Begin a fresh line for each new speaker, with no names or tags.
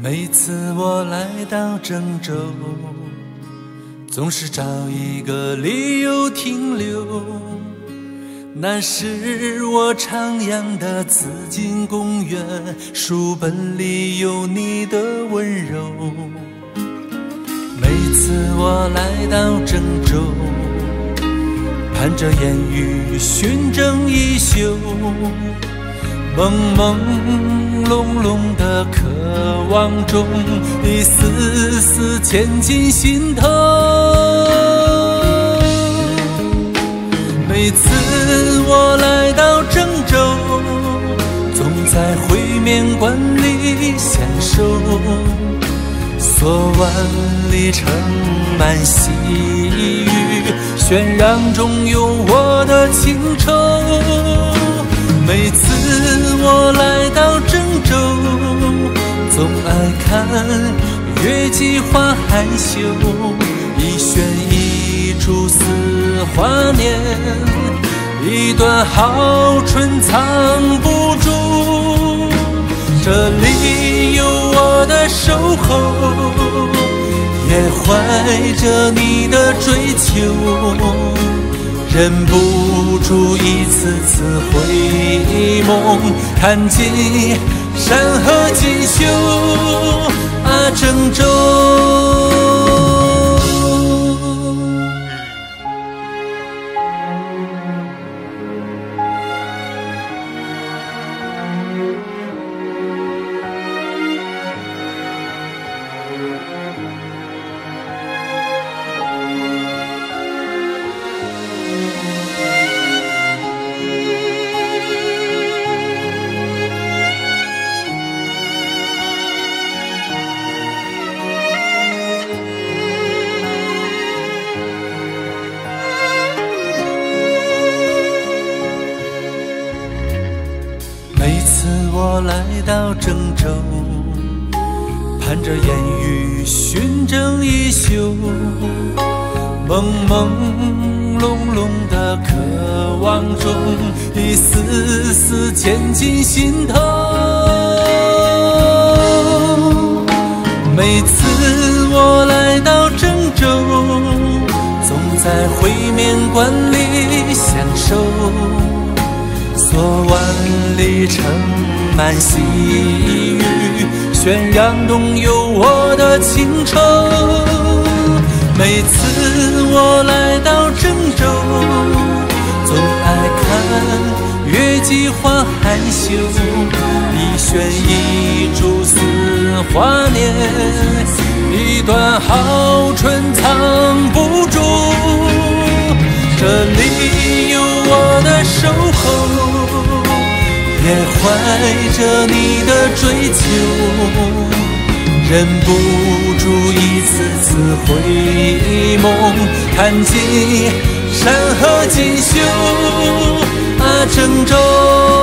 每次我来到郑州，总是找一个理由停留。那是我徜徉的紫荆公园，书本里有你的温柔。每次我来到郑州，盼着烟雨熏蒸一宿，朦朦胧胧的渴望中，一丝丝嵌进心头。每次我来到郑州，总在会面馆里相守，昨晚里盛满细雨，喧嚷中有我的情愁。每次我来到郑州，总爱看月季花含羞，一轩一柱似华年，一段好春藏不住。这里有我的守候，也怀着你的追求，忍不住一次次回眸，看尽山河锦绣啊，郑州。每次我来到郑州，盼着烟雨熏蒸一宿，朦朦胧胧的渴望中，一丝丝嵌进心头。每次我来到郑州，总在会面馆里相守，昨晚里盛满细雨，喧嚷中有我的情愁。每次我来到郑州，总爱看月季花含羞，一轩一柱似华年，一段好春藏不住。这里有我的守候，也怀着你的追求，忍不住一次次回眸，看尽山河锦绣啊，郑州。